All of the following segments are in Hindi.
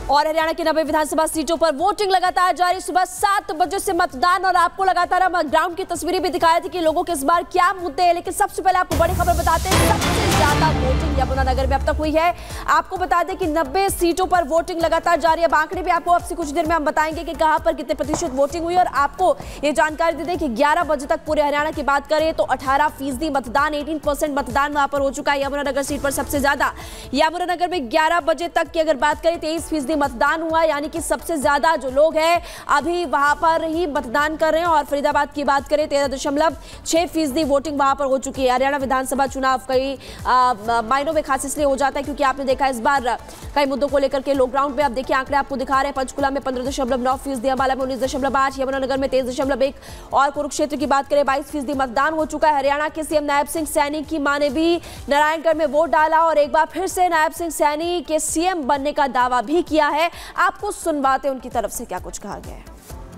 और हरियाणा की 90 विधानसभा सीटों पर वोटिंग लगातार जारी। सुबह 7 बजे से मतदान और आपको लगातार हम ग्राउंड की तस्वीरें भी दिखाई थी कि लोगों के इस बार क्या मुद्दे हैं। लेकिन सबसे पहले आपको बड़ी खबर बताते हैं, सबसे ज्यादा वोटिंग यमुनानगर में अब तक हुई है। आपको बता दें कि 90 सीटों पर वोटिंग लगातार जारी है। आंकड़े भी आपको अब से कुछ देर में हम बताएंगे कि कहां पर कितने प्रतिशत वोटिंग हुई। और आपको ये जानकारी दे दें कि 11 बजे तक पूरे हरियाणा की बात करें तो 18% मतदान, 18% मतदान वहां पर हो चुका है। यमुनानगर सीट पर सबसे ज्यादा यमुनानगर में 11 बजे तक की अगर बात करें 23% मतदान हुआ, यानी कि सबसे ज्यादा जो लोग हैं अभी वहां पर ही मतदान कर रहे हैं। और फरीदाबाद की बात करें 13.6% वोटिंग वहां पर हो चुकी है। हरियाणा विधानसभा चुनाव कई मायनों में खास इसलिए हो जाता है क्योंकि आपने देखा इस बार कई मुद्दों को लेकर के लोग ग्राउंड पे, आप देखिए आंकड़े आपको दिखा रहे हैं। पंचकुला में 15.9%, अंबाला में 19.8%, यमुनानगर में 23.1% और कुरुक्षेत्र की बात करें 22% मतदान हो चुका है। हरियाणा के सीएम नायब सिंह सैनी की मां ने भी नारायणगढ़ में वोट डाला और एक बार फिर से नायब सिंह सैनी के सीएम बनने का दावा भी किया है। आपको सुनवाते उनकी तरफ से क्या कुछ कहा गया है।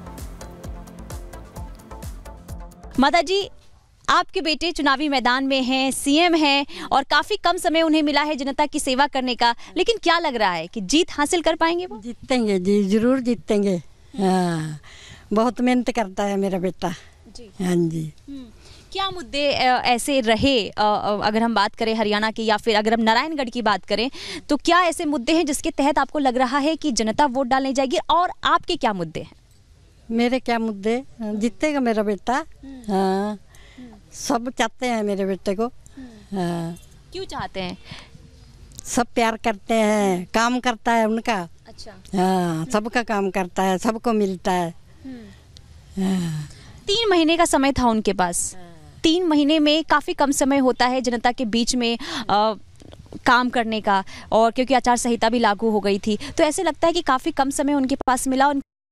माता जी, आपके बेटे चुनावी मैदान में हैं, सीएम हैं और काफी कम समय उन्हें मिला है जनता की सेवा करने का, लेकिन क्या लग रहा है कि जीत हासिल कर पाएंगे वो? जीतेंगे जी, जरूर जीतेंगे। हाँ, बहुत मेहनत करता है मेरा बेटा जी। हाँ जी। क्या मुद्दे ऐसे रहे, अगर हम बात करें हरियाणा की या फिर अगर हम नारायणगढ़ की बात करें तो क्या ऐसे मुद्दे हैं जिसके तहत आपको लग रहा है कि जनता वोट डालने जाएगी, और आपके क्या मुद्दे हैं? मेरे क्या मुद्दे, जीतेगा मेरा बेटा। हाँ, सब चाहते हैं मेरे बेटे को। हाँ। क्यों चाहते हैं? सब प्यार करते हैं, काम करता है उनका। अच्छा। हाँ, सबका काम करता है, सबको मिलता है। हाँ। 3 महीने का समय था उनके पास। 3 महीने में काफ़ी कम समय होता है जनता के बीच में काम करने का, और क्योंकि आचार संहिता भी लागू हो गई थी तो ऐसे लगता है कि काफ़ी कम समय उनके पास मिला।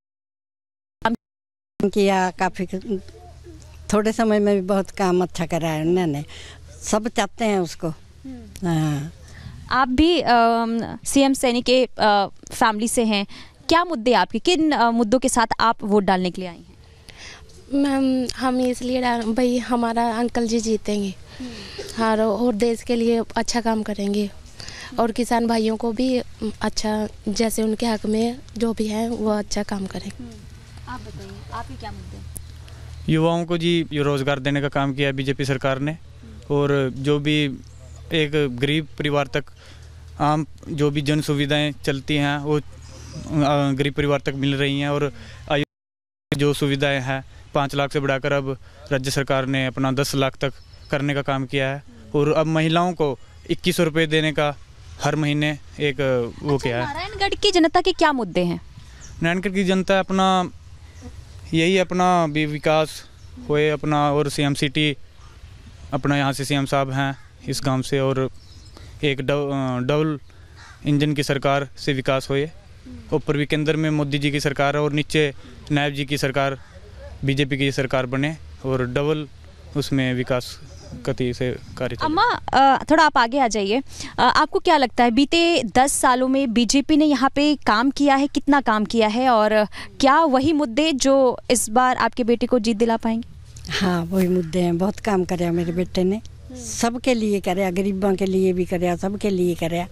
किया काफ़ी, थोड़े समय में भी बहुत काम अच्छा करा है उन्होंने। सब चाहते हैं उसको। हाँ। आप भी सीएम सैनी के फैमिली से हैं, क्या मुद्दे आपके, किन मुद्दों के साथ आप वोट डालने के लिए आई हैं? मैम, हम इसलिए भाई हमारा अंकल जी जीतेंगे। हाँ, और देश के लिए अच्छा काम करेंगे और किसान भाइयों को भी अच्छा, जैसे उनके हक में जो भी है वो अच्छा काम करेंगे। आप बताइए, आपके क्या मुद्दे? युवाओं को जी रोज़गार देने का काम किया है बीजेपी सरकार ने, और जो भी एक गरीब परिवार तक आम जो भी जन सुविधाएँ चलती हैं वो गरीब परिवार तक मिल रही हैं। और जो सुविधाएं हैं 5 लाख से बढ़ाकर अब राज्य सरकार ने अपना 10 लाख तक करने का काम किया है। और अब महिलाओं को 2100 रुपये देने का हर महीने एक वो किया है। नारायणगढ़ की जनता के क्या मुद्दे हैं? नारायणगढ़ की जनता अपना यही अपना भी विकास होए अपना, और सीएम सिटी अपना यहाँ से सीएम साहब हैं इस गांव से, और एक डबल इंजन की सरकार से विकास होए। ऊपर भी केंद्र में मोदी जी की सरकार और नीचे नायब जी की सरकार बीजेपी की सरकार बने और डबल उसमें विकास गति से कार्य। अम्मा, थोड़ा आप आगे आ जाइए। आपको क्या लगता है बीते 10 सालों में बीजेपी ने यहाँ पे काम किया है, कितना काम किया है, और क्या वही मुद्दे जो इस बार आपके बेटे को जीत दिला पाएंगे? हाँ, वही मुद्दे हैं। बहुत काम करे मेरे बेटे ने, सबके लिए करे, गरीबों के लिए भी करे, सबके लिए करे।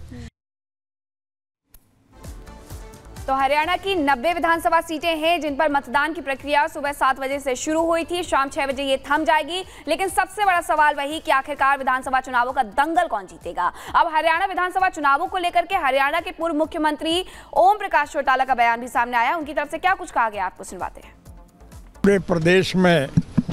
तो हरियाणा की 90 विधानसभा सीटें हैं जिन पर मतदान की प्रक्रिया सुबह 7 बजे से शुरू हुई थी, शाम 6 बजे ये थम जाएगी। लेकिन सबसे बड़ा सवाल वही कि आखिरकार विधानसभा चुनावों का दंगल कौन जीतेगा। अब हरियाणा विधानसभा चुनावों को लेकर के हरियाणा के पूर्व मुख्यमंत्री ओम प्रकाश चौटाला का बयान भी सामने आया। उनकी तरफ से क्या कुछ कहा गया, आपको सुनवाते हैं। पूरे प्रदेश में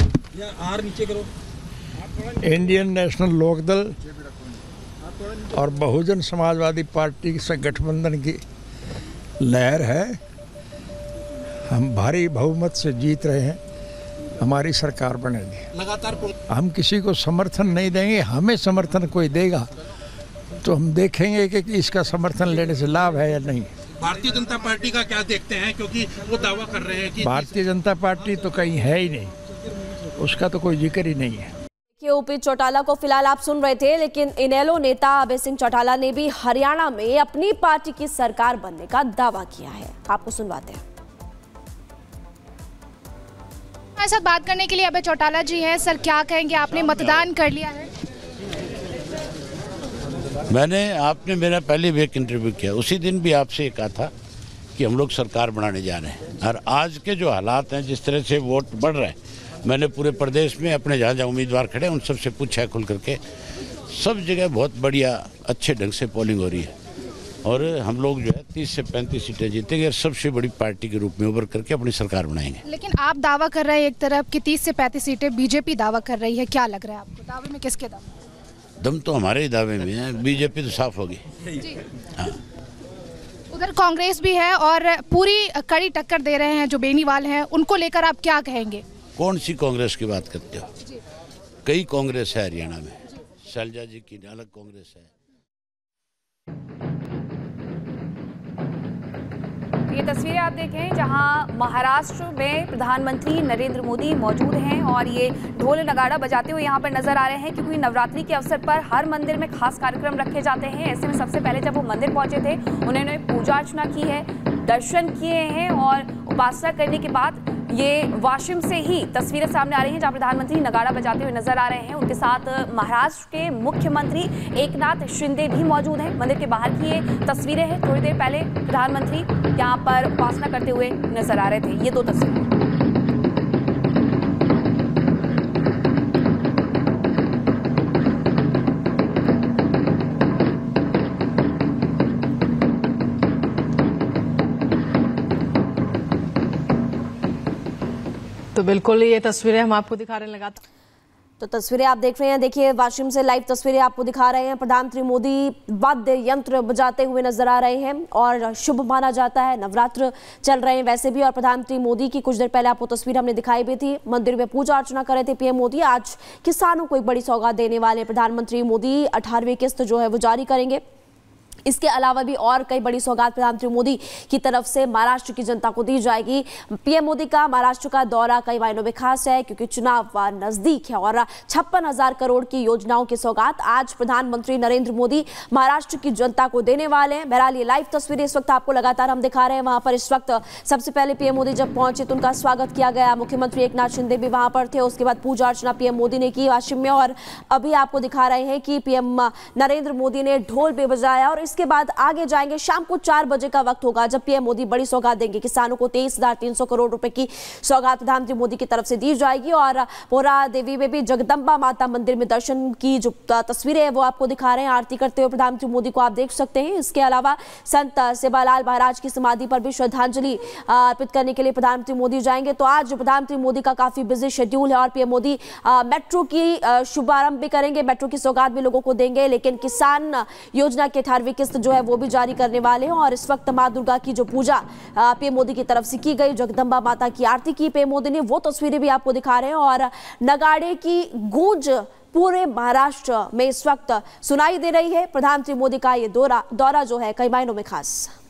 इंडियन नेशनल लोकदल और बहुजन समाजवादी पार्टी से गठबंधन की लहर है। हम भारी बहुमत से जीत रहे हैं, हमारी सरकार बनेगी। लगातार हम किसी को समर्थन नहीं देंगे, हमें समर्थन कोई देगा तो हम देखेंगे कि इसका समर्थन लेने से लाभ है या नहीं। भारतीय जनता पार्टी का क्या देखते हैं, क्योंकि वो दावा कर रहे हैं कि भारतीय जनता पार्टी तो कहीं है ही नहीं, उसका तो कोई जिक्र ही नहीं है। ओपी चौटाला को फिलहाल आप सुन रहे थे, लेकिन इनेलो नेता अभय सिंह चौटाला ने भी हरियाणा में अपनी पार्टी की सरकार बनने का दावा किया है। आपको सुनवाते हैं। हमारे साथ बात करने के लिए अभय चौटाला जी हैं। सर, क्या कहेंगे, आपने मतदान कर लिया है? आपने मेरा पहले भी एक इंटरव्यू किया, उसी दिन भी आपसे कहा था कि हम लोग सरकार बनाने जा रहे हैं। और आज के जो हालात हैं, जिस तरह से वोट बढ़ रहा है, मैंने पूरे प्रदेश में अपने जहाँ जहाँ उम्मीदवार खड़े उन सबसे पूछा है खुल करके, सब जगह बहुत बढ़िया अच्छे ढंग से पोलिंग हो रही है और हम लोग जो है 30 से 35 सीटें जीतेंगे और सबसे बड़ी पार्टी के रूप में उभर करके अपनी सरकार बनाएंगे। लेकिन आप दावा कर रहे हैं एक तरफ कि 30 से 35 सीटें बीजेपी दावा कर रही है, क्या लग रहा है आपको? दावे में किसके दम तो हमारे ही दावे में है, बीजेपी तो साफ होगी। हाँ। उधर कांग्रेस भी है और पूरी कड़ी टक्कर दे रहे हैं जो बेनीवाल हैं, उनको लेकर आप क्या कहेंगे? कौन सी कांग्रेस की बात करते हो? कई कांग्रेस है हरियाणा में, शैलजा जी की अलग कांग्रेस है। ये तस्वीरें आप देखें जहां महाराष्ट्र में प्रधानमंत्री नरेंद्र मोदी मौजूद हैं और ये ढोल नगाड़ा बजाते हुए यहां पर नजर आ रहे हैं, क्योंकि नवरात्रि के अवसर पर हर मंदिर में खास कार्यक्रम रखे जाते हैं। ऐसे में सबसे पहले जब वो मंदिर पहुंचे थे, उन्होंने पूजा अर्चना की है, दर्शन किए हैं और उपासना करने के बाद ये वाशिम से ही तस्वीरें सामने आ रही हैं जहां प्रधानमंत्री नगाड़ा बजाते हुए नजर आ रहे हैं। उनके साथ महाराष्ट्र के मुख्यमंत्री एकनाथ शिंदे भी मौजूद हैं। मंदिर के बाहर की ये तस्वीरें हैं। थोड़ी देर पहले प्रधानमंत्री यहां पर उपासना करते हुए नजर आ रहे थे। ये दो तस्वीरें। तो बिल्कुल ये तस्वीरें हम आपको दिखा रहे हैं लगातार। तो तस्वीरें आप देख रहे हैं, देखिए वाशिम से लाइव तस्वीरें आपको दिखा रहे हैं। प्रधानमंत्री मोदी वाद्य यंत्र बजाते हुए नजर आ रहे हैं और शुभ माना जाता है, नवरात्र चल रहे हैं वैसे भी। और प्रधानमंत्री मोदी की कुछ देर पहले आपको तस्वीर हमने दिखाई भी थी, मंदिर में पूजा अर्चना कर रहे थे पीएम मोदी। आज किसानों को एक बड़ी सौगात देने वाले प्रधानमंत्री मोदी 18वीं किस्त जो है वो जारी करेंगे। इसके अलावा भी और कई बड़ी सौगात प्रधानमंत्री मोदी की तरफ से महाराष्ट्र की जनता को दी जाएगी। पीएम मोदी का महाराष्ट्र का दौरा कई मायनों में खास है, क्योंकि चुनाव नजदीक है और 56,000 करोड़ की योजनाओं की सौगात आज प्रधानमंत्री नरेंद्र मोदी महाराष्ट्र की जनता को देने वाले हैं। बहरहाल ये लाइव तस्वीरें इस वक्त आपको लगातार हम दिखा रहे हैं। वहां पर इस वक्त सबसे पहले पीएम मोदी जब पहुंचे तो उनका स्वागत किया गया। मुख्यमंत्री एकनाथ शिंदे भी वहां पर थे। उसके बाद पूजा अर्चना पीएम मोदी ने की वाशिम में और अभी आपको दिखा रहे हैं कि पीएम नरेंद्र मोदी ने ढोल भी बजाया। और इसके बाद आगे जाएंगे, शाम को 4 बजे का वक्त होगा जब पीएम मोदी बड़ी सौगात देंगे। किसानों को 23,300 करोड़ रुपए की सौगात प्रधानमंत्री मोदी की तरफ से दी जाएगी। और पोरा देवी में भी जगदम्बा माता मंदिर में दर्शन की जो तस्वीरें हैं वो आपको दिखा रहे हैं। आरती करते हुए प्रधानमंत्री मोदी को आप देख सकते हैं। इसके अलावा संत सेवालाल महाराज की समाधि पर भी श्रद्धांजलि अर्पित करने के लिए प्रधानमंत्री मोदी जाएंगे। तो आज प्रधानमंत्री मोदी का काफी बिजी शेड्यूल है और पीएम मोदी मेट्रो की शुभारंभ भी करेंगे, मेट्रो की सौगात भी लोगों को देंगे। लेकिन किसान योजना की 18वीं किस्त जो है वो भी जारी करने वाले हैं। और इस वक्त मां दुर्गा की जो पूजा पीएम मोदी की तरफ से की गई, जगदम्बा माता की आरती की पीएम मोदी ने, वो तस्वीरें भी आपको दिखा रहे हैं। और नगाड़े की गूंज पूरे महाराष्ट्र में इस वक्त सुनाई दे रही है। प्रधानमंत्री मोदी का ये दौरा जो है कई मायनों में खास।